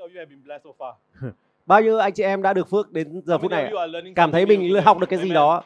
you have been blessed so far? Bao nhiêu anh chị em đã được phước đến giờ How phút many này of you ạ? are learning Cảm thấy something mình new học được today? cái gì Amen. đó.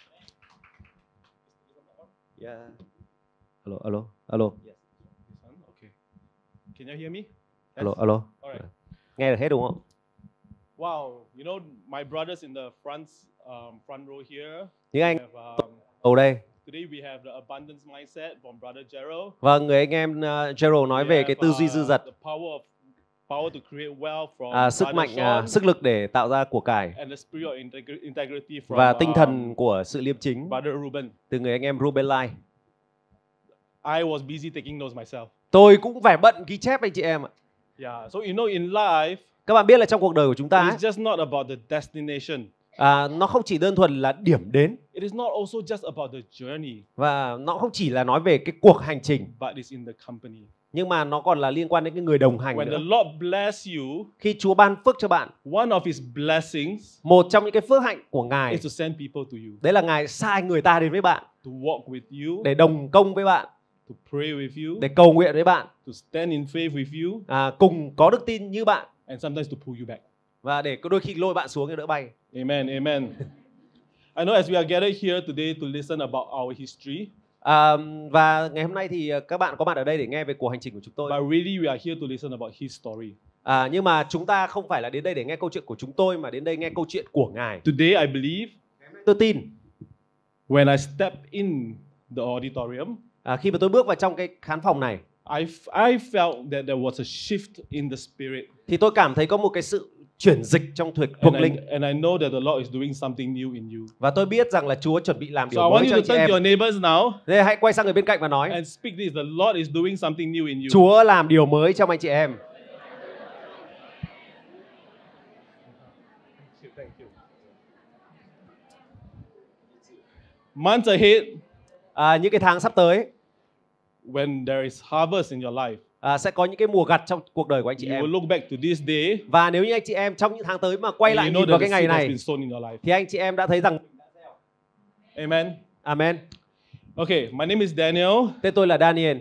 Yeah. Alo, alo, alo, Yes. This one? Okay. Can you hear me? alo, Yes? alo. Alright. Nghe được hết đúng không? Wow. You know, my brothers in the front row here. Những anh We have, ở đây today we have the abundance mindset from Brother Gerald. và người anh em Gerald nói We về have, cái tư duy dư dật, the power to create wealth from sức Brother mạnh, Sean, sức lực để tạo ra của cải and the spirit of integrity from và tinh thần của sự liêm chính Brother Ruben. từ người anh em Ruben Lai. I was busy taking notes myself. Tôi cũng phải bận ghi chép anh chị em ạ. Yeah. So you know, in life, Các bạn biết là trong cuộc đời của chúng ta it's just not about the destination. nó không chỉ đơn thuần là điểm đến It is not also just about the journey, và nó không chỉ là nói về cái cuộc hành trình, but it's in the company. nhưng mà nó còn là liên quan đến cái người đồng hành When nữa. the Lord bless you, Khi Chúa ban phước cho bạn, one of His blessings một trong những cái phước hạnh của Ngài is to send people to you, đấy là Ngài sai người ta đến với bạn to walk with you, để đồng công với bạn, to pray with you, để cầu nguyện với bạn, to stand in faith with you, cùng có đức tin như bạn and sometimes to pull you back. và để đôi khi lôi bạn xuống để đỡ bay. Amen. Amen. I know as we are gathered here today to listen about our history, Và ngày hôm nay thì các bạn có mặt ở đây để nghe về cuộc hành trình của chúng tôi. but really we are here to listen about His story. Nhưng mà chúng ta không phải là đến đây để nghe câu chuyện của chúng tôi mà đến đây nghe câu chuyện của Ngài. Today I believe Tôi tin when I step in the auditorium, khi mà tôi bước vào trong cái khán phòng này I felt that there was a shift in the spirit. thì tôi cảm thấy có một cái sự chuyển dịch trong thuộc linh. And I know that the Lord is doing something new in you. Và tôi biết rằng là Chúa chuẩn bị làm So I điều want mới cho you anh to chị turn em. to your neighbors now Thế hãy quay sang người bên cạnh và nói: and speak this. The Lord is doing something new in you. Chúa làm điều mới trong anh chị em. Thank you. Months ahead, Những cái tháng sắp tới when there is harvest in your life, sẽ có những cái mùa gặt trong cuộc đời của anh chị you will em. look back to this day, Và nếu như anh chị em trong những tháng tới mà quay and lại you know nhìn vào that cái the ngày seed has này been sown in your life. thì anh chị em đã thấy rằng Amen. Amen. Okay, my name is Daniel. Tên tôi là Daniel.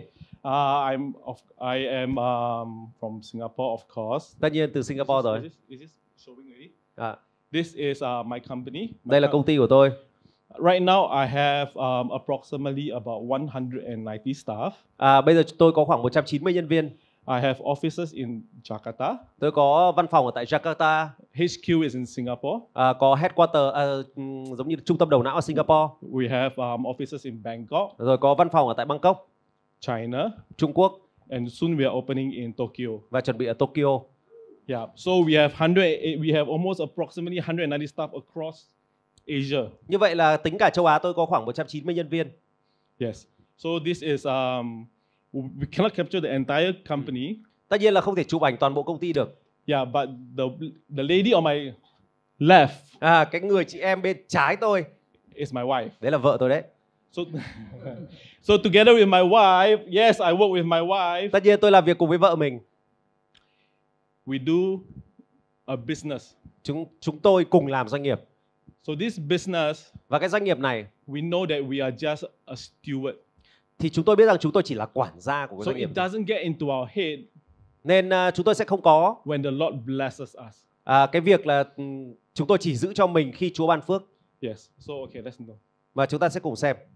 I am from Singapore, of course. Tất nhiên từ Singapore rồi. Is this showing already? À, This is my company. đây là công ty của tôi. Right now, I have approximately about 190 staff. Bây giờ tôi có khoảng 190 nhân viên. I have offices in Jakarta. Tôi có văn phòng ở tại Jakarta. HQ is in Singapore. Có headquarter giống như trung tâm đầu não ở Singapore. We have offices in Bangkok, Rồi có văn phòng ở tại Bangkok, China, Trung Quốc and soon we are opening in Tokyo. và chuẩn bị ở Tokyo. Yeah, so we have almost approximately 190 staff across Asia. Như vậy là tính cả châu Á tôi có khoảng 190 nhân viên. Yes. So this is we cannot capture the entire company. Tất nhiên là không thể chụp ảnh toàn bộ công ty được. Yeah, but the lady on my left Cái người chị em bên trái tôi, is my wife. đấy là vợ tôi đấy. So, so together with my wife, yes, I work with my wife. Tất nhiên tôi làm việc cùng với vợ mình. We do a business. Chúng tôi cùng làm doanh nghiệp. So this business, Và cái doanh nghiệp này we know that we are just a steward. thì chúng tôi biết rằng chúng tôi chỉ là quản gia của cái So doanh it nghiệp. doesn't get into our head Nên chúng tôi sẽ không có when the Lord blesses us. cái việc là chúng tôi chỉ giữ cho mình khi Chúa ban phước. Yes. So okay, let's know. Và chúng ta sẽ cùng xem.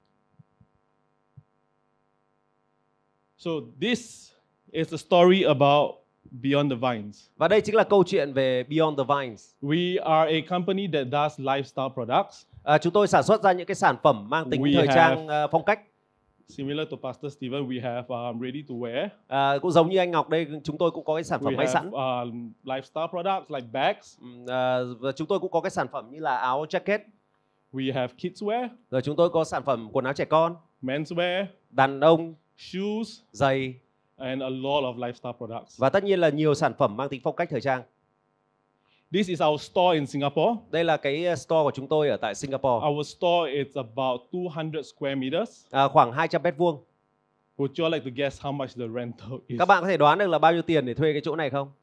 So this is a story about Beyond the Vines. Và đây chính là câu chuyện về Beyond the Vines. We are a company that does lifestyle products. Chúng tôi sản xuất ra những cái sản phẩm mang tính We thời have- trang phong cách. Similar to Pastor Stephen, we have ready to wear. Cũng giống như anh Ngọc đây, chúng tôi cũng có cái sản phẩm We may have sẵn. lifestyle products like bags. Và chúng tôi cũng có cái sản phẩm như là áo jacket. We have kids wear, Rồi chúng tôi có sản phẩm quần áo trẻ con, men's wear, đàn ông, shoes, giày and a lot of lifestyle products. và tất nhiên là nhiều sản phẩm mang tính phong cách thời trang. This is our store in Singapore. Đây là cái store của chúng tôi ở tại Singapore. Our store is about 200 square meters. Khoảng 200 mét vuông. Would you like to guess how much the rental is? Các bạn có thể đoán được là bao nhiêu tiền để thuê cái chỗ này không?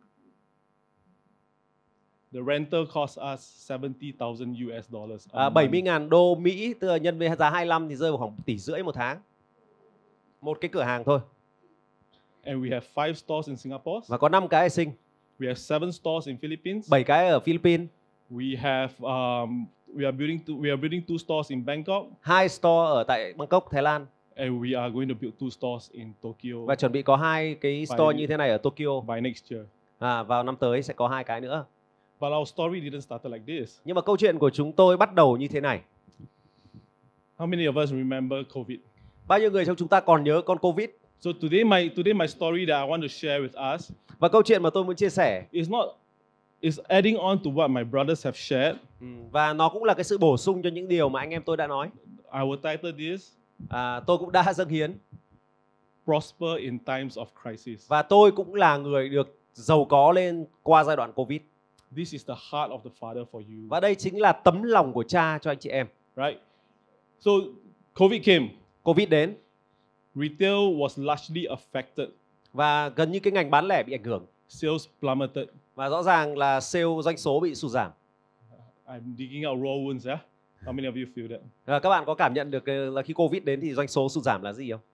The rental cost us $70,000 US. 70.000 đô Mỹ, tức là nhân với giá 25 thì rơi vào khoảng 1,5 tỷ một tháng. Một cái cửa hàng thôi. And we have 5 stores in Singapore. Và có 5 cái vệ sinh. We have 7 stores in Philippines. 7 cái ở Philippines, We have we are building 2 stores in Bangkok, 2 store ở tại Bangkok, Thái Lan, and we are going to build 2 stores in Tokyo và chuẩn bị có 2 cái store như thế này ở Tokyo. by next year. Vào năm tới sẽ có 2 cái nữa. But our story didn't start like this. Nhưng mà câu chuyện của chúng tôi bắt đầu như thế này. How many of us remember COVID? Bao nhiêu người trong chúng ta còn nhớ con Covid? So today my story that I want to share with us Và câu chuyện mà tôi muốn chia sẻ is adding on to what my brothers have shared. và nó cũng là cái sự bổ sung cho những điều mà anh em tôi đã nói. I will title this Tôi cũng đã dâng hiến Prosper in Times of Crisis. và tôi cũng là người được giàu có lên qua giai đoạn Covid. This is the heart of the Father for you. Và đây chính là tấm lòng của cha cho anh chị em. Right? So COVID came. Covid đến Retail was largely affected. và gần như cái ngành bán lẻ bị ảnh hưởng. Sales plummeted. Và rõ ràng là sale doanh số bị sụt giảm. I'm digging out raw wounds, yeah? How many of you feel that? Các bạn có cảm nhận được là khi Covid đến thì doanh số sụt giảm là gì không?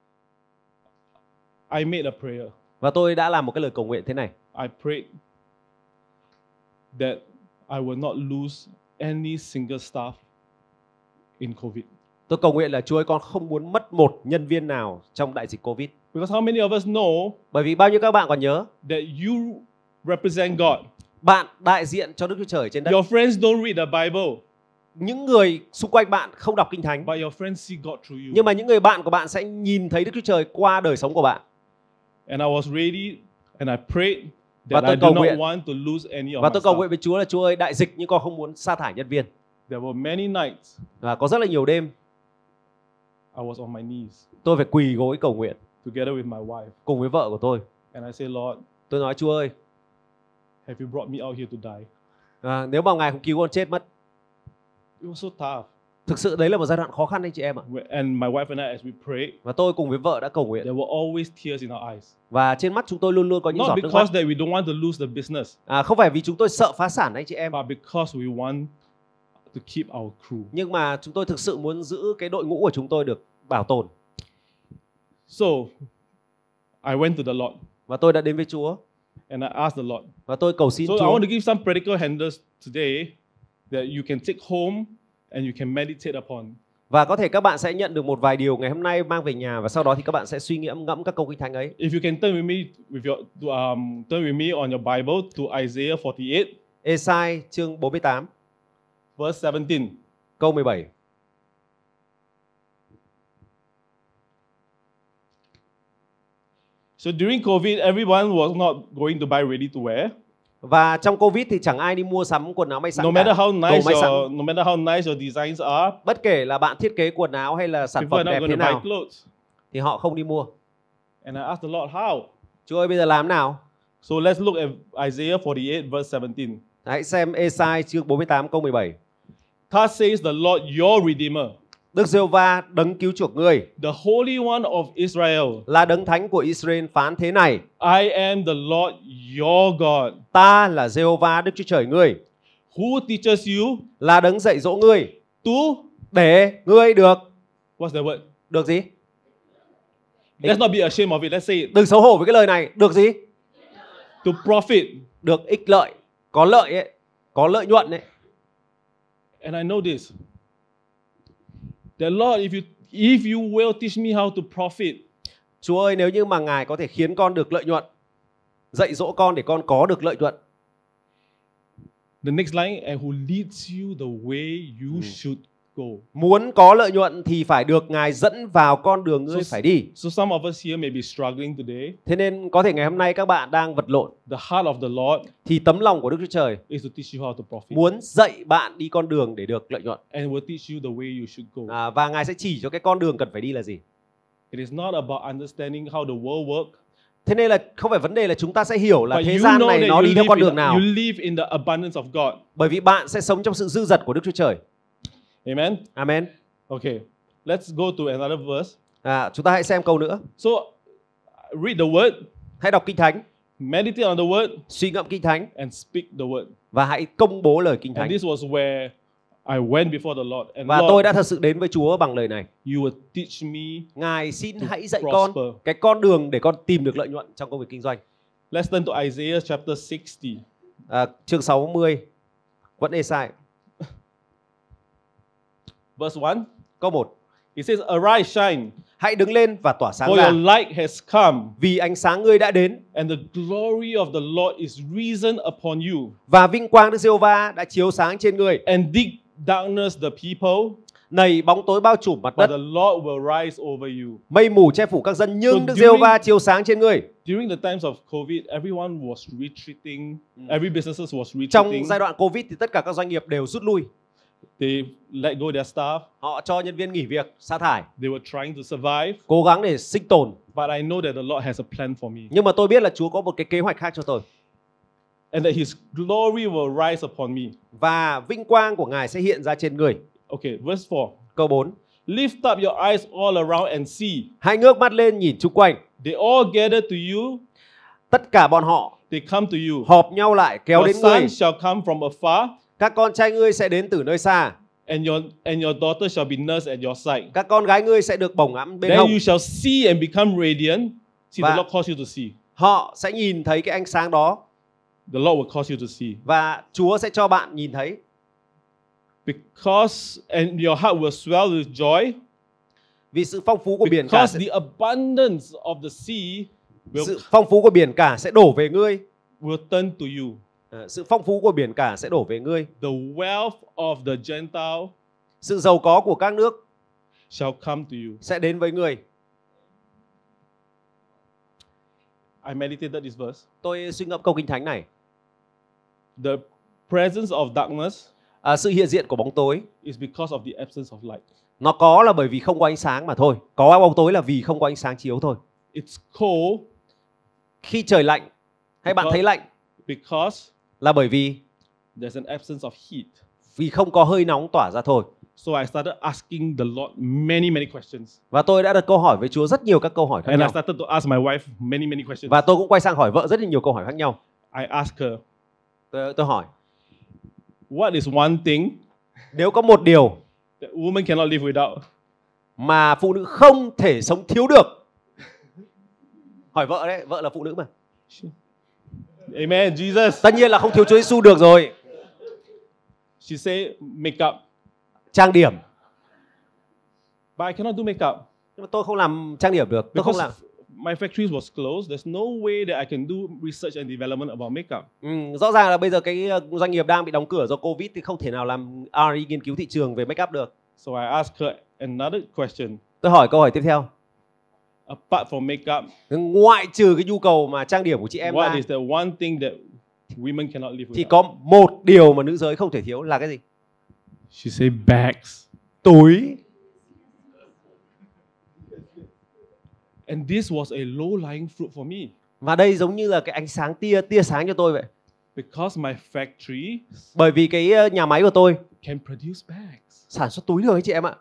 I made a prayer. Và tôi đã làm một cái lời cầu nguyện thế này. I prayed that I will not lose any single staff in COVID. Tôi cầu nguyện là Chúa ơi, con không muốn mất một nhân viên nào trong đại dịch Covid. Because how many of us know Bởi vì bao nhiêu các bạn còn nhớ, that you represent God? bạn đại diện cho Đức Chúa Trời trên đất. Your friends don't read the Bible, Những người xung quanh bạn không đọc Kinh Thánh, but your friends see God through you. nhưng mà những người bạn của bạn sẽ nhìn thấy Đức Chúa Trời qua đời sống của bạn. And I was ready and I prayed Và that tôi I cầu do not nguyện. want to lose any of Và my tôi cầu staff. nguyện với Chúa là Chúa ơi, đại dịch nhưng con không muốn sa thải nhân viên. There were many nights Và có rất là nhiều đêm I was on my knees tôi phải quỳ gối cầu nguyện together with my wife. cùng với vợ của tôi. And I say, Lord, Tôi nói Chúa ơi, have you brought me out here to die? nếu mà Ngài không cứu con chết mất. It was so tough. Thực sự đấy là một giai đoạn khó khăn anh chị em ạ. And my wife and I, as we prayed, Và tôi cùng với vợ đã cầu nguyện. there were always tears in our eyes. Và trên mắt chúng tôi luôn luôn có những Not giọt nước mắt. because that we don't want to lose the business, Không phải vì chúng tôi sợ phá sản anh chị em, but because we want to keep our crew. nhưng mà chúng tôi thực sự muốn giữ cái đội ngũ của chúng tôi được bảo tồn. So I went to the Lord Và tôi đã đến với Chúa and I asked the Lord. và tôi cầu xin So I Chúa. want to give some practical handles today that you can take home and you can meditate upon. Và có thể các bạn sẽ nhận được một vài điều ngày hôm nay mang về nhà và sau đó thì các bạn sẽ suy ngẫm các câu Kinh Thánh ấy. If you can turn with me on your Bible to Isaiah 48, Ê-sai chương 48 verse 17. câu 17. So during COVID, everyone was not going to buy ready to wear. Và trong Covid thì chẳng ai đi mua sắm quần áo may sẵn No cả. matter how nice may sẵn. no matter how nice your designs are, Bất kể là bạn thiết kế quần áo hay là sản people phẩm are not đẹp going thế to buy nào clothes. thì họ không đi mua. And I asked the Lord, how? Chúa ơi, bây giờ làm nào? So let's look at Isaiah 48 verse 17. Hãy xem Ê-sai chương 48 câu 17. Thus says the Lord your Redeemer, Đức Giê-hô-va đấng cứu chuộc ngươi, the Holy One of Israel. là đấng thánh của Israel phán thế này: I am the Lord your God, Ta là Giê-hô-va Đức Chúa Trời ngươi, who teaches you là đấng dạy dỗ ngươi to, để ngươi được what's the word? được gì? Let's not be ashamed of it. Let's say it. Đừng xấu hổ với cái lời này. Được gì? To profit. Được ích lợi, có lợi ấy, có lợi nhuận ấy. And I know this. The Lord, if you will teach me how to profit, Chúa ơi, nếu như mà Ngài có thể khiến con được lợi nhuận, dạy dỗ con để con có được lợi nhuận. the next line, and who leads you the way you should go. Muốn có lợi nhuận thì phải được Ngài dẫn vào con đường ngươi phải đi. So some of us here may be struggling today. Thế nên có thể ngày hôm nay các bạn đang vật lộn. The heart of the Lord Thì tấm lòng của Đức Chúa Trời is to teach you how to profit. muốn dạy bạn đi con đường để được lợi nhuận. And will teach you the way you should go. Và Ngài sẽ chỉ cho cái con đường cần phải đi là gì. It is not about understanding how the world works. Thế nên là không phải vấn đề là chúng ta sẽ hiểu là But thế you gian know này that nó you đi theo con live đường nào. you live in the abundance of God. Bởi vì bạn sẽ sống trong sự dư dật của Đức Chúa Trời. Amen. Amen. Okay. Let's go to another verse. Chúng ta hãy xem câu nữa. So read the word, Hãy đọc Kinh Thánh, meditate on the word, suy ngẫm Kinh Thánh and speak the word. và hãy công bố lời Kinh And Thánh. this was where I went before the Lord. And Và Lord, tôi đã thật sự đến với Chúa bằng lời này. you will teach me Ngài xin to hãy dạy con prosper. cái con đường để con tìm được lợi nhuận trong công việc kinh doanh. Let's turn to Isaiah chapter 60. Chương 60, vẫn Ê-sai. Verse 1. Câu 1. It says, Arise, shine, Hãy đứng lên và tỏa sáng for ra, your light has come, vì ánh sáng ngươi đã đến and the glory of the Lord is risen upon you. và vinh quang Đức Giê-hô-va đã chiếu sáng trên ngươi. And deep darkness the people, Này bóng tối bao trùm mặt but đất, the Lord will rise over you. mây mù che phủ các dân, nhưng So Đức during- Giê-hô-va chiếu sáng trên ngươi. During the times of COVID, everyone was retreating. Every businesses was Trong retreating. giai đoạn Covid thì tất cả các doanh nghiệp đều rút lui. They let go their staff. Họ cho nhân viên nghỉ việc, sa thải, They were trying to survive. cố gắng để sinh tồn. But I know that the Lord has a plan for me, Nhưng mà tôi biết là Chúa có một cái kế hoạch khác cho tôi. and that His glory will rise upon me. Và vinh quang của Ngài sẽ hiện ra trên người. Okay, verse 4. Câu 4. Lift up your eyes all around and see. Hãy ngước mắt lên nhìn chung quanh. They all gather to you. Tất cả bọn họ They come to you. họp nhau lại kéo Your đến ngươi. son shall come from afar, Các con trai ngươi sẽ đến từ nơi xa. and your daughter shall be nursed at your side. Các con gái ngươi sẽ được bồng ẵm bên Then hông. you shall see and become radiant. See, the Và- Lord calls you to see. Họ sẽ nhìn thấy cái ánh sáng đó. The Lord will cause you to see. Và Chúa sẽ cho bạn nhìn thấy. Because, and your heart will swell with joy. Vì sự phong phú của biển cả Because sẽ, the abundance of the sea sự phong phú của biển cả sẽ đổ về ngươi. will turn to you. Sự phong phú của biển cả sẽ đổ về ngươi. The wealth of the Gentile Sự giàu có của các nước shall come to you. sẽ đến với ngươi. I meditated this verse. Tôi suy ngẫm câu kinh thánh này. The presence of darkness Sự hiện diện của bóng tối is because of the absence of light. nó có là bởi vì không có ánh sáng mà thôi. Có bóng tối là vì không có ánh sáng chiếu thôi. It's cold Khi trời lạnh hay bạn thấy lạnh because là bởi vì there's an absence of heat. không có hơi nóng tỏa ra thôi. So I started asking the Lord many questions. Và tôi đã đặt câu hỏi với Chúa rất nhiều các câu hỏi khác And I nhau. started to ask my wife many questions. Và tôi cũng quay sang hỏi vợ rất là nhiều câu hỏi khác nhau. I asked her, Tôi hỏi, what is one thing nếu có một điều that woman cannot live without? mà phụ nữ không thể sống thiếu được? Hỏi vợ đấy, vợ là phụ nữ mà. Amen, Jesus. Tất nhiên là không thiếu Chúa Giêsu được rồi. She said, makeup. Trang điểm. But I cannot do makeup Nhưng mà tôi không làm trang điểm được. Tôi không because làm. my factories was closed. There's no way that I can do research and development about makeup. Rõ ràng là bây giờ cái doanh nghiệp đang bị đóng cửa do Covid thì không thể nào làm R&D nghiên cứu thị trường về make up được. So I asked her another question. Tôi hỏi câu hỏi tiếp theo. Apart from makeup, Ngoại trừ cái nhu cầu mà trang điểm của chị em what ra is the one thing that women cannot live thì without? có một điều mà nữ giới không thể thiếu là cái gì? She said bags. Túi. And this was a low-lying fruit for me Và đây giống như là cái ánh sáng tia sáng cho tôi vậy. because my factory Bởi vì cái nhà máy của tôi can produce bags, sản xuất túi được ấy chị em ạ.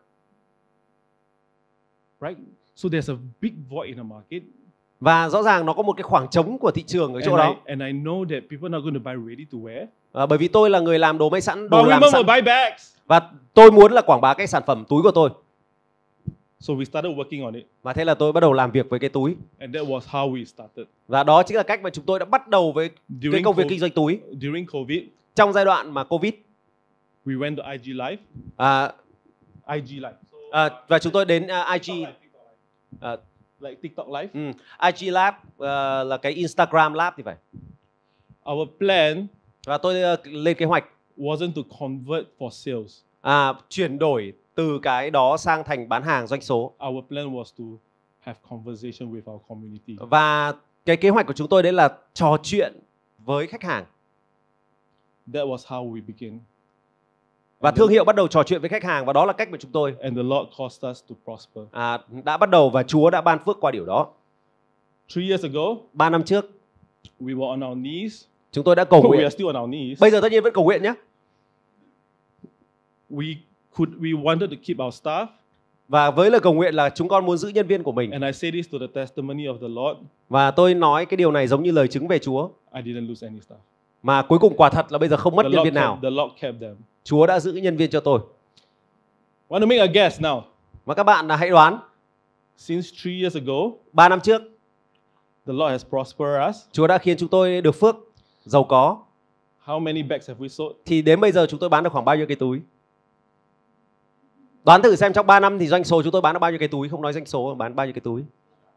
right? So there's a big void in the market. Và rõ ràng nó có một cái khoảng trống của thị trường ở chỗ đó. And I know that people are not going to buy ready to wear. Bởi vì tôi là người làm đồ may sẵn, But đồ làm women sẵn. will buy bags. Và tôi muốn là quảng bá cái sản phẩm túi của tôi. So we started working on it. Và thế là tôi bắt đầu làm việc với cái túi. And that was how we started. Và đó chính là cách mà chúng tôi đã bắt đầu với cái During công việc co- kinh doanh túi. During COVID, Trong giai đoạn mà Covid. we went to IG Live. À, IG Live. và chúng tôi đến IG. Like TikTok Live. IG Lab là cái Instagram Lab thì phải. Our plan Và tôi lên kế hoạch wasn't to convert for sales. chuyển đổi từ cái đó sang thành bán hàng doanh số. Our plan was to have conversation with our community. Và cái kế hoạch của chúng tôi đấy là trò chuyện với khách hàng. That was how we began. Và thương hiệu bắt đầu trò chuyện với khách hàng và đó là cách mà chúng tôi And the Lord caused us to prosper. đã bắt đầu và Chúa đã ban phước qua điều đó. 3 years ago, 3 năm trước we were on our knees. chúng tôi đã cầu We nguyện. are still on our knees. Bây giờ tất nhiên vẫn cầu nguyện nhé. We wanted to keep our staff. Và với lời cầu nguyện là chúng con muốn giữ nhân viên của mình. And I say this to the testimony of the Lord. Và tôi nói cái điều này giống như lời chứng về Chúa. I didn't lose any staff. Mà cuối cùng quả thật là bây giờ không mất The nhân Lord viên nào. the Lord kept them. Chúa đã giữ nhân viên cho tôi. Want to make a guess now. Và các bạn hãy đoán. Since 3 years ago, 3 năm trước, The Lord has prospered us. Chúa đã khiến chúng tôi được phước, giàu có. How many bags have we sold? Thì đến bây giờ chúng tôi bán được khoảng bao nhiêu cái túi? Đoán thử xem trong 3 năm thì doanh số chúng tôi bán được bao nhiêu cái túi, không nói doanh số, bán bao nhiêu cái túi?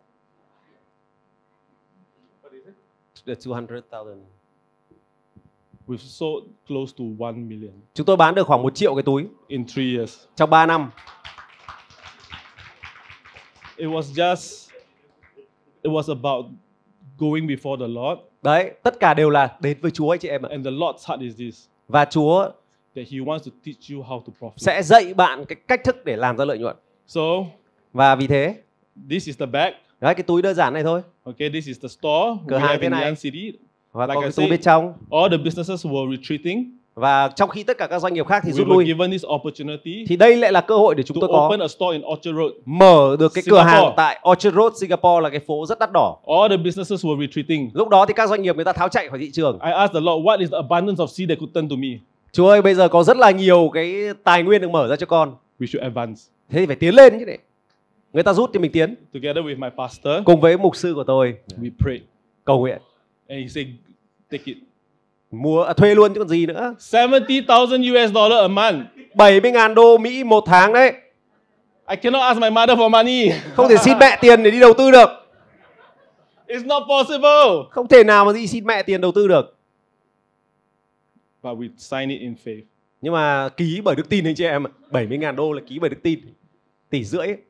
200,000. We've sold close to 1 million Chúng tôi bán được khoảng 1 triệu cái túi in 3 years. trong 3 năm. It was about going before the Lord. Đấy, tất cả đều là đến với Chúa anh chị em ạ. And the Lord's heart is this, Và Chúa that He wants to teach you how to profit. sẽ dạy bạn cái cách thức để làm ra lợi nhuận. So, Và vì thế, this is the bag. đấy, cái túi đơn giản này thôi. Okay, this is the store Cửa we hàng have thế in này. Yan City. Và Like có I cái túi said, bên trong. all the businesses were retreating. Và trong khi tất cả các doanh nghiệp khác thì We rút were lui, given this opportunity thì đây lại là cơ hội để chúng to tôi có open a store in Orchard Road. mở được cái cửa Singapore. hàng tại Orchard Road, Singapore, là cái phố rất đắt đỏ. All the businesses were retreating. Lúc đó thì các doanh nghiệp người ta tháo chạy khỏi thị trường. I asked the Lord, what is the abundance of seed that could turn to me? Chúa ơi, bây giờ có rất là nhiều cái tài nguyên được mở ra cho con. We should advance. Thế thì phải tiến lên chứ đấy. Người ta rút thì mình tiến. Together with my pastor, Cùng với mục sư của tôi we prayed. cầu nguyện. And he said, take it. Thuê luôn chứ còn gì nữa. $70,000 a month. 70.000 đô Mỹ một tháng đấy. I cannot ask my mother for money. Không thể xin mẹ tiền để đi đầu tư được. It's not possible. Không thể nào mà đi xin mẹ tiền đầu tư được. But we sign it in faith. Nhưng mà ký bởi đức tin anh chị em ạ. 70.000 đô là ký bởi đức tin. 1,5 tỷ.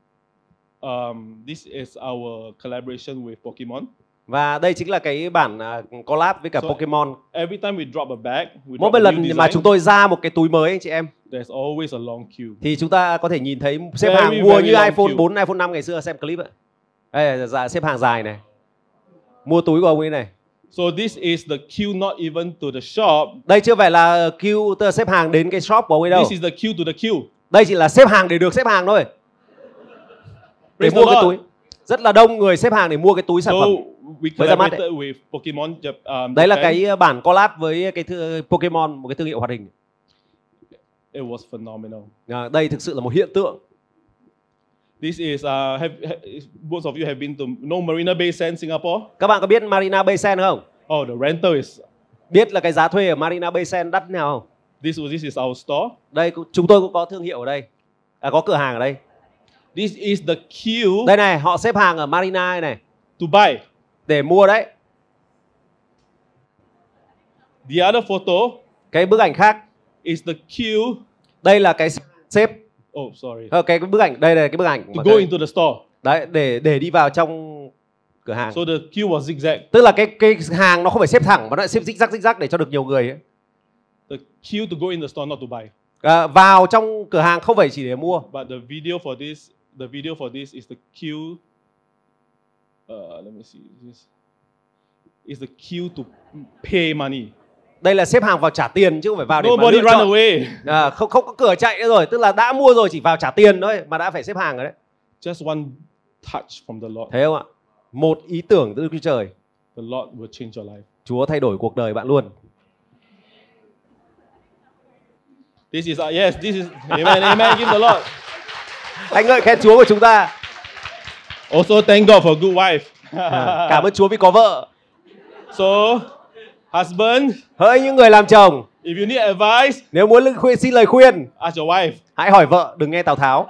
This is our collaboration with Pokemon. Và đây chính là cái bản collab với cả So, Pokemon. Every time we drop a bag, we Mỗi drop một a lần new mà design, chúng tôi ra một cái túi mới anh chị em, there's always a long queue. thì chúng ta có thể nhìn thấy xếp Very, hàng mua very như long iPhone queue. 4, iPhone 5 ngày xưa xem clip ạ. Đây là xếp hàng dài này. Mua túi của ông ấy này. So this is the queue not even to the shop. Đây chưa phải là queue, tức là xếp hàng đến cái shop của ông ấy đâu. This is the queue to the queue. Đây chỉ là xếp hàng để được xếp hàng thôi. Để Praise mua the cái Lord. túi. Rất là đông người xếp hàng để mua cái túi sản So phẩm. we Mới ra mắt collaborated with Pokemon Đấy là Japan. cái bản collab với cái Pokemon, một cái thương hiệu hoạt hình. It was phenomenal. Đây thực sự là một hiện tượng. This is most of you have been to Marina Bay Sands, Singapore. Các bạn có biết Marina Bay Sands không? Oh, the rental is. Biết là cái giá thuê ở Marina Bay Sands đắt nào không? This is our store. Đây chúng tôi cũng có thương hiệu ở đây. Có cửa hàng ở đây. This is the queue Đây này, họ xếp hàng ở Marina này to buy. để mua đấy. The other photo Cái bức ảnh khác, is the queue. đây là cái xếp. Oh, sorry. Cái bức ảnh, đây là cái bức ảnh. To go into the store. Đấy, để đi vào trong cửa hàng. So the queue was zigzag. Tức là cái hàng nó không phải xếp thẳng mà nó lại xếp zigzag zigzag để cho được nhiều người ấy. The queue to go in the store, not to buy. Vào trong cửa hàng không phải chỉ để mua. But the video for this is the queue. Let me see. This is the queue to pay money. Đây là xếp hàng vào trả tiền chứ không phải vào để mà Nobody lựa run chọn. away. Không có cửa chạy nữa rồi, tức là đã mua rồi chỉ vào trả tiền thôi mà đã phải xếp hàng rồi đấy. Just one touch from the Lord. Thấy không ạ? Một ý tưởng từ Đức Chúa Trời, The Lord will change your life. Chúa thay đổi cuộc đời bạn luôn. This is yes. This is amen. Amen. Give the Lord. Anh ngợi khen Chúa của chúng ta. Also thank God for a good wife. Cảm ơn Chúa vì có vợ. So, husband, Hỡi những người làm chồng, if you need advice, nếu muốn xin lời khuyên, ask your wife. hãy hỏi vợ, đừng nghe Tào Tháo.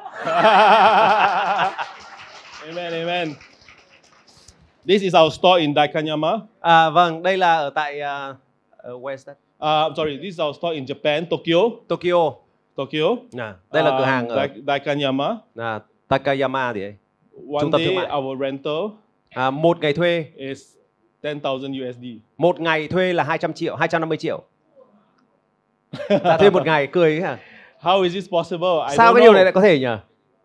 Amen. Amen. This is our store in Daikanyama. Vâng, đây là ở tại where is that? Sorry, this is our store in Japan, Tokyo. Tokyo. Đây là cửa hàng ở Daikanyama. Takayama thì ấy. One Trung tâm thương day mại. our rental Một ngày thuê, is 10,000 USD. một ngày thuê là 200 triệu, 250 triệu. Đã thuê một ngày, cười ấy hả? How is this possible? I Sao don't cái điều know. này lại có thể nhỉ?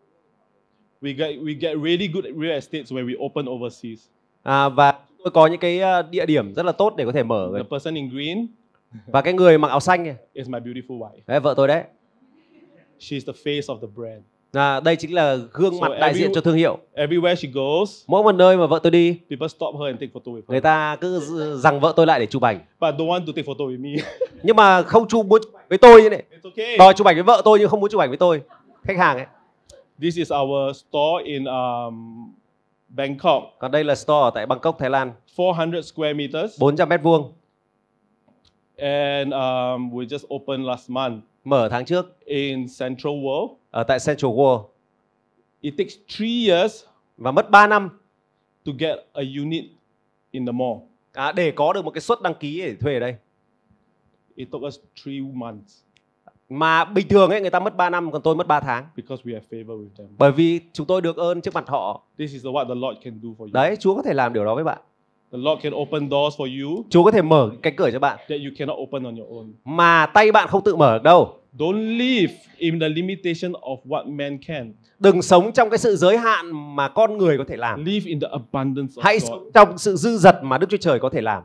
We get really good at real estates when we open overseas. Và tôi có những cái địa điểm rất là tốt để có thể mở. The person in green Và cái người mặc áo xanh này, is my beautiful wife. đấy, vợ tôi đấy. She's the face of the brand. Đây chính là gương So mặt đại diện cho thương hiệu. Everywhere she goes, Mỗi một nơi mà vợ tôi đi, people stop her and take photo with her. người ta cứ giằng vợ tôi lại để chụp ảnh. But don't want to take photo with me. Nhưng mà không muốn chụp ảnh với tôi như này. It's okay. Đòi chụp ảnh với vợ tôi nhưng không muốn chụp ảnh với tôi. Khách hàng ấy. This is our store in Bangkok, Còn đây là store ở tại Bangkok, Thái Lan, 400 square meters. 400 mét vuông, And we just opened last month mở tháng trước in Central World. ở tại Central World It takes 3 years và mất 3 năm to get a unit in the mall. để có được một cái suất đăng ký để thuê ở đây. It took us 3 months Mà bình thường ấy người ta mất 3 năm, còn tôi mất 3 tháng. because we have favor with them. Bởi vì chúng tôi được ơn trước mặt họ. This is what the Lord can do for you. Đấy, Chúa có thể làm điều đó với bạn. The Lord can open doors for you Chúa có thể mở cánh cửa cho bạn that you cannot open on your own. mà tay bạn không tự mở được đâu. Don't live in the limitation of what man can. Đừng sống trong cái sự giới hạn mà con người có thể làm. Live in the abundance of Hãy God. sống trong sự dư dật mà Đức Chúa Trời có thể làm.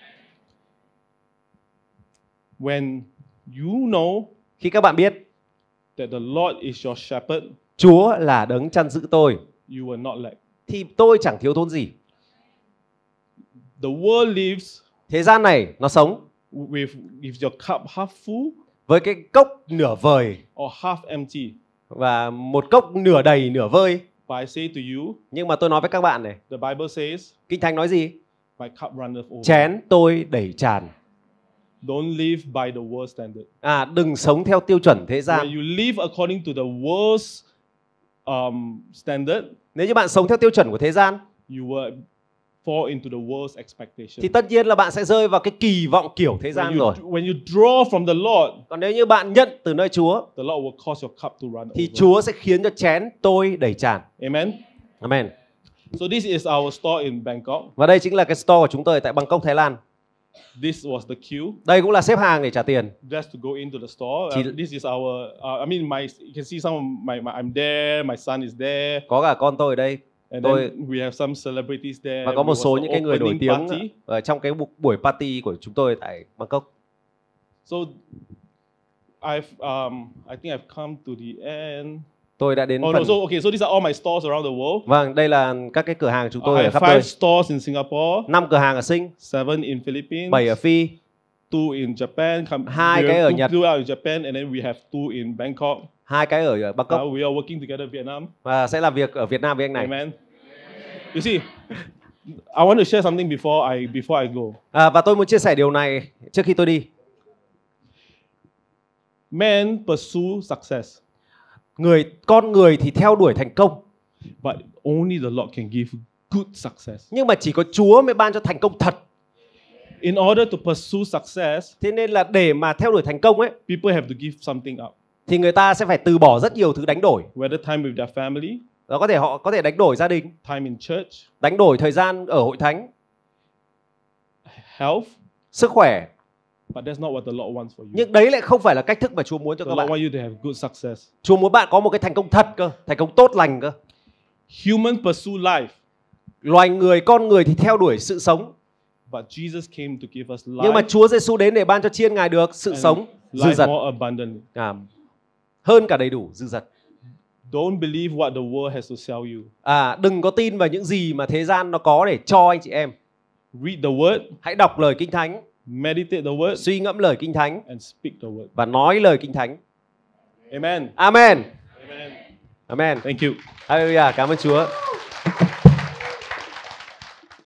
When you know Khi các bạn biết that the Lord is your shepherd, Chúa là đấng chăn giữ tôi you will not lack. thì tôi chẳng thiếu thốn gì. The world lives Thế gian này nó sống with your cup half full với cái cốc nửa vời or half empty. và một cốc nửa đầy nửa vơi. But I say to you, Nhưng mà tôi nói với các bạn này, the Bible says, Kinh Thánh nói gì? my cup runneth over. Chén tôi đầy tràn. Don't live by the world standard. Đừng sống theo tiêu chuẩn thế When gian. you live according to the world's standard, Nếu như bạn sống theo tiêu chuẩn của thế gian you will fall into the world's expectation. thì tất nhiên là bạn sẽ rơi vào cái kỳ vọng kiểu thế gian rồi. When you draw from the Lord, Còn nếu như bạn nhận từ nơi Chúa the Lord will cause your cup to run thì over. Chúa sẽ khiến cho chén tôi đầy tràn. Amen. Amen. So this is our store in Bangkok. Và đây chính là cái store của chúng tôi tại Bangkok, Thái Lan. This was the queue Đây cũng là xếp hàng để trả tiền. just to go into the store. Chỉ- This is our. I mean, you can see some of my I'm there. My son is there, Có cả con tôi ở đây and Tôi- then we have some celebrities there. và có một It was số the những cái người nổi opening tiếng party. ở trong cái buổi party của chúng tôi tại Bangkok. So I think I've come to the end. Tôi đã đến Oh phần. no, so okay, so these are all my stores around the world. Vâng, đây là các cái cửa hàng của chúng I tôi ở have khắp 5 nơi. stores in Singapore, 5 cửa hàng ở Sing, 7 in Philippines, 7 ở Phi, 2 in Japan, Hai cái ở Nhật. 2 out in Japan, and then we have 2 in Bangkok. 2 cái ở Bangkok Now we are working together in Vietnam. và sẽ làm việc ở Việt Nam với anh này. Amen. You see, I want to share something before I go. Và tôi muốn chia sẻ điều này trước khi tôi đi. Men pursue success, Con người thì theo đuổi thành công, but only the Lord can give good success. nhưng mà chỉ có Chúa mới ban cho thành công thật. In order to pursue success, Thế nên là để mà theo đuổi thành công ấy people have to give something up. thì người ta sẽ phải từ bỏ rất nhiều thứ đánh đổi. Whether time with their family, Đó họ có thể đánh đổi gia đình, time in church, đánh đổi thời gian ở hội thánh, health, sức khỏe. but that's not what the Lord wants for you. Nhưng đấy lại không phải là cách thức mà Chúa muốn cho The các Lord bạn. wants you to have good success. Chúa muốn bạn có một cái thành công thật cơ, thành công tốt lành cơ. Human pursue life, Con người thì theo đuổi sự sống, but Jesus came to give us nhưng mà life, Chúa Giêsu đến để ban cho chiên ngài được sự and sống dư life dật, more abundantly. hơn cả đầy đủ dư dật. Don't believe what the world has to sell you. Đừng có tin vào những gì mà thế gian nó có để cho anh chị em. Read the word, Hãy đọc lời Kinh Thánh, meditate the word, suy ngẫm lời Kinh Thánh and speak the word. và nói lời Kinh Thánh. Amen. Amen. Amen. Amen. Thank you. Hallelujah. Cảm ơn Chúa.